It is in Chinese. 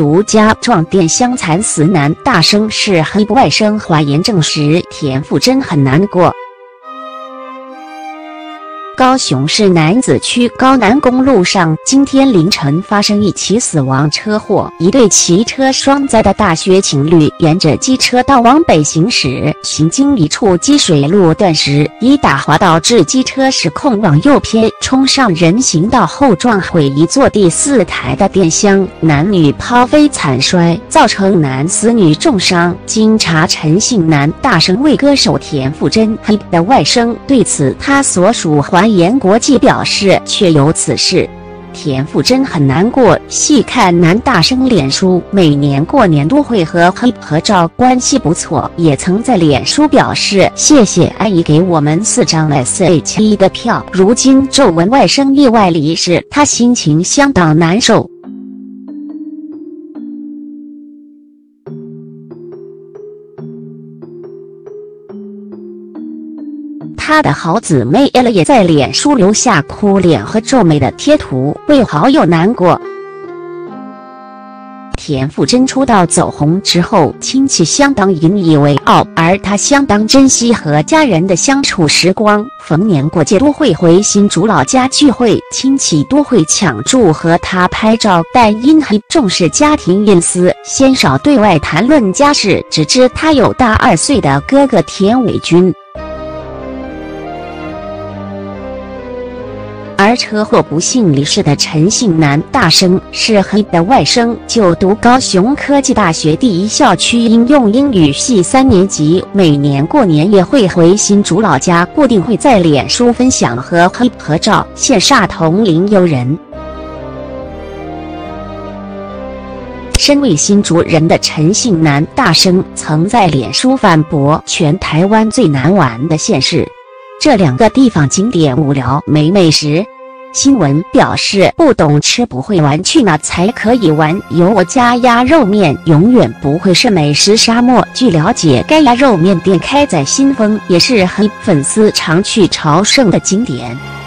独家撞电相惨死男大生是黑外甥化验证实，田馥甄很难过。高雄市楠梓区高南公路上，今天凌晨发生一起死亡车祸。一对骑车双载的大学情侣沿着机车道往北行驶，行经一处积水路段时，一打滑导致机车失控往右偏，冲上人行道后撞毁一座第4台的电箱，男女抛飞惨摔，造成男死女重伤。经查，陈姓男大生为歌手田馥甄的外甥，对此他所属华研国际表示确有此事。田馥甄很难过，细看男大生脸书，每年过年都会和合照，关系不错，也曾在脸书表示谢谢阿姨给我们4张 SH1 的票。如今皱闻外甥意外离世，他心情相当难受。他的好姊妹 Ella 也在脸书留下哭脸和皱眉的贴图，为好友难过。田馥甄出道走红之后，亲戚相当引以为傲，而他相当珍惜和家人的相处时光，逢年过节都会回新竹老家聚会，亲戚都会抢住和他拍照，但因重视家庭隐私，鲜少对外谈论家事，只知他有大2岁的哥哥田伟君。而车祸不幸离世的陈姓男大生是黑的外甥，就读高雄科技大学第1校区应用英语系3年级，每年过年也会回新竹老家，固定会在脸书分享和合照，羡煞同龄友人。身为新竹人的陈姓男大生曾在脸书反驳全台湾最难玩的县市，这2个地方景点无聊没美食。新闻表示不懂吃不会玩，去哪才可以玩？有我家鸭肉面永远不会是美食沙漠。据了解，该鸭肉面店开在新丰，也是黑粉丝常去朝圣的景点。